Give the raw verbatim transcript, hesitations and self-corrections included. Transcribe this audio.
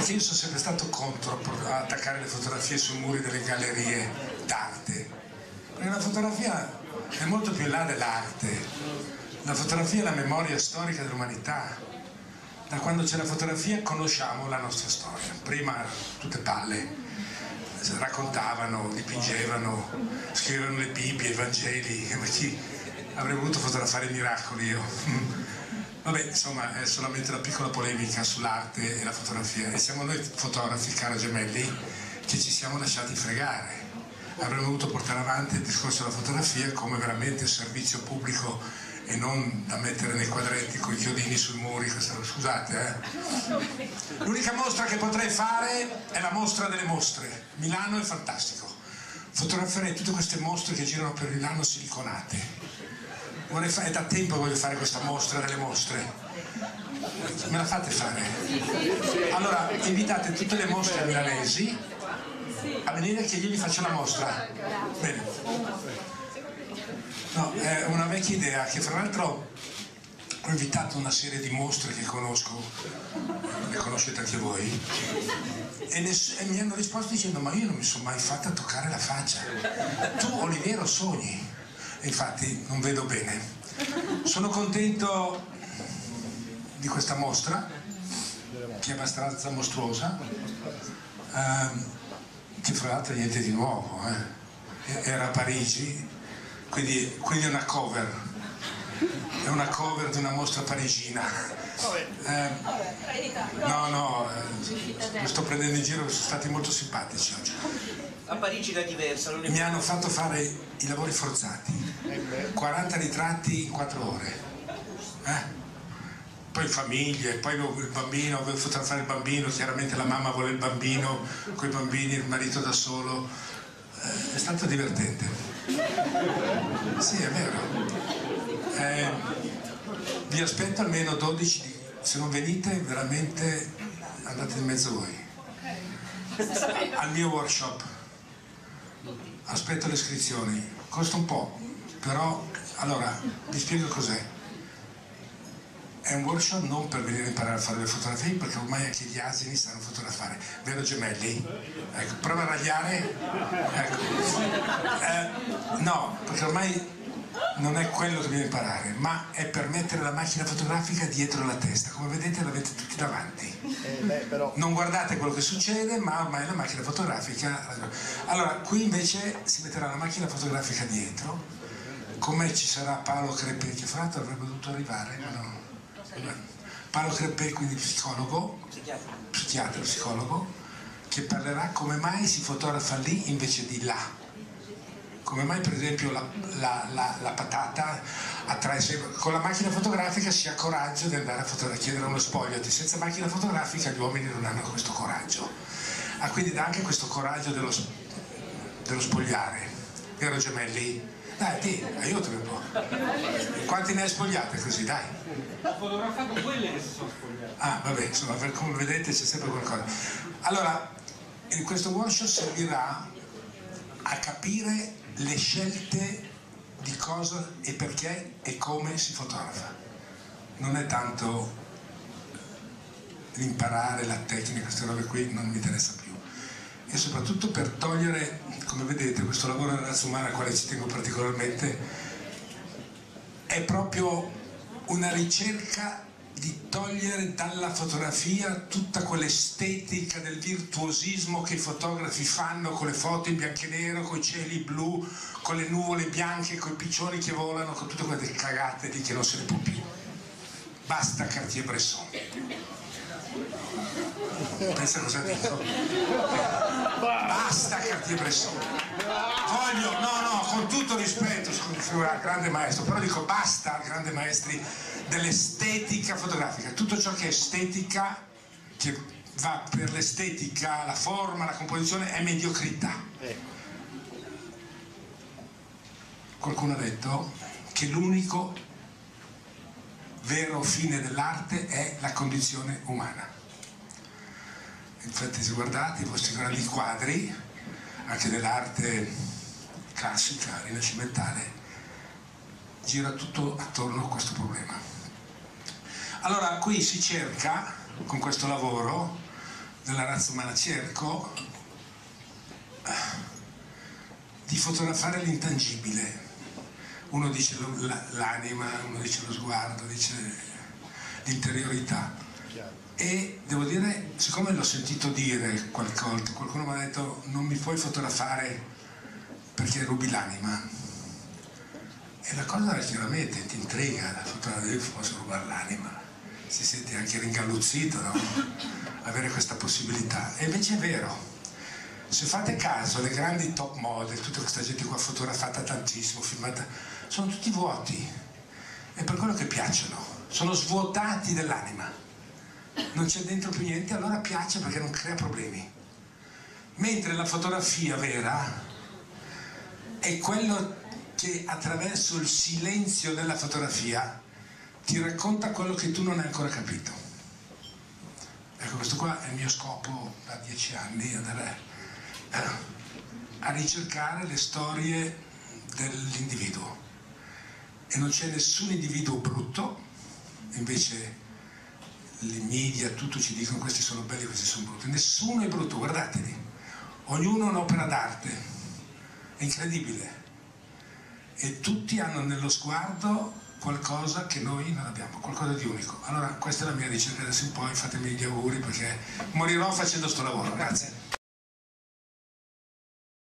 perché io sono sempre stato contro a attaccare le fotografie sui muri delle gallerie d'arte, perché la fotografia è molto più in là dell'arte. La fotografia è la memoria storica dell'umanità. Da quando c'è la fotografia conosciamo la nostra storia. Prima tutte palle, raccontavano, dipingevano, scrivevano le Bibbie, i Vangeli, ma chi avrebbe voluto fotografare i miracoli io? Vabbè, insomma, è solamente una piccola polemica sull'arte e la fotografia, e siamo noi fotografi, caro Gemelli, che ci siamo lasciati fregare. Avremmo dovuto portare avanti il discorso della fotografia come veramente servizio pubblico e non da mettere nei quadretti con i chiodini sui muri. Scusate, eh. L'unica mostra che potrei fare è la mostra delle mostre. Milano è fantastico. Fotograferei tutte queste mostre che girano per Milano siliconate. Vorrei fare, è da tempo che voglio fare questa mostra delle mostre. Me la fate fare? Allora, invitate tutte le mostre milanesi a venire che io gli faccio la mostra. Bene. No, è una vecchia idea che fra l'altro ho invitato una serie di mostre che conosco, le conoscete anche voi, e, ne, e mi hanno risposto dicendo: ma io non mi sono mai fatta toccare la faccia, tu Oliviero sogni. E infatti non vedo bene. Sono contento di questa mostra che è abbastanza mostruosa, ehm, che fra l'altro è niente di nuovo, eh. Era a Parigi. Quindi, quindi è una cover, è una cover di una mostra parigina. Eh, no, no, eh, lo sto prendendo in giro, sono stati molto simpatici oggi. A Parigi era diversa, non è... Mi hanno fatto fare i lavori forzati, quaranta ritratti in quattro ore. Eh? Poi famiglie, poi il bambino, avevo fotografare il bambino, chiaramente la mamma vuole il bambino, coi bambini, il marito da solo. Eh, è stato divertente. Sì, è vero. Eh, vi aspetto almeno dodici, se non venite veramente andate in mezzo voi. Al mio workshop. Aspetto le iscrizioni. Costa un po', però allora vi spiego cos'è. È un workshop non per venire a imparare a fare le fotografie, perché ormai anche gli asini sanno fotografare, vero Gemelli? Ecco, prova a ragliare. Ecco. Eh, no, perché ormai non è quello che bisogna imparare, ma è per mettere la macchina fotografica dietro la testa. Come vedete l'avete tutti davanti. Eh, beh, però... Non guardate quello che succede, ma ormai la macchina fotografica... Allora, qui invece si metterà la macchina fotografica dietro, con me ci sarà Paolo Crepè, che fra l'altro avrebbe dovuto arrivare, ma no. Paolo Crepè, quindi psicologo, psichiatra, psicologo, che parlerà come mai si fotografa lì invece di là, come mai per esempio la, la, la, la patata attrae sempre. Con la macchina fotografica si ha coraggio di andare a, a chiedere uno spogliati, senza macchina fotografica gli uomini non hanno questo coraggio. Ah, quindi dà anche questo coraggio dello, dello spogliare, vero Gemelli? Dai, ti, aiutami un po'. Quanti ne hai spogliate così, dai? Ho fotografato quelle che si sono spogliate. Ah, vabbè, insomma, come vedete c'è sempre qualcosa. Allora, in questo workshop servirà a capire le scelte di cosa e perché e come si fotografa. Non è tanto l'imparare la tecnica, queste robe qui non mi interessa più. E soprattutto per togliere, come vedete, questo lavoro della razza umana al quale ci tengo particolarmente, è proprio una ricerca di togliere dalla fotografia tutta quell'estetica del virtuosismo che i fotografi fanno con le foto in bianco e nero, con i cieli blu, con le nuvole bianche, con i piccioni che volano, con tutte quelle cagate lì che non se ne può più. Basta Cartier-Bresson. Pensa cosa dico? Basta Cartier-Bresson. Voglio, no, no, con tutto rispetto, scusa, grande maestro, però dico basta, grandi maestri dell'estetica fotografica. Tutto ciò che è estetica, che va per l'estetica, la forma, la composizione, è mediocrità. Qualcuno ha detto che l'unico vero fine dell'arte è la condizione umana. Infatti se guardate i vostri grandi quadri, anche dell'arte classica, rinascimentale, gira tutto attorno a questo problema. Allora qui si cerca, con questo lavoro, della razza umana, cerco di fotografare l'intangibile. Uno dice l'anima, uno dice lo sguardo, dice l'interiorità. E devo dire, siccome l'ho sentito dire qualcosa, qualcuno mi ha detto non mi puoi fotografare perché rubi l'anima. E la cosa chiaramente ti intriga, la fotografia, io posso rubare l'anima, si sente anche ringalluzzito, no? Avere questa possibilità. E invece è vero. Se fate caso, le grandi top model, tutta questa gente qua fotografata tantissimo, filmata, sono tutti vuoti. È per quello che piacciono. Sono svuotati dell'anima. Non c'è dentro più niente, allora piace perché non crea problemi. Mentre la fotografia vera è quello che attraverso il silenzio della fotografia ti racconta quello che tu non hai ancora capito. Ecco, questo qua è il mio scopo da dieci anni, andare a ricercare le storie dell'individuo, e non c'è nessun individuo brutto, invece i media tutto ci dicono questi sono belli, questi sono brutti. Nessuno è brutto, guardateli, ognuno ha un'opera d'arte, è incredibile, e tutti hanno nello sguardo qualcosa che noi non abbiamo, qualcosa di unico. Allora questa è la mia ricerca, adesso in poi fatemi gli auguri perché morirò facendo sto lavoro. Grazie.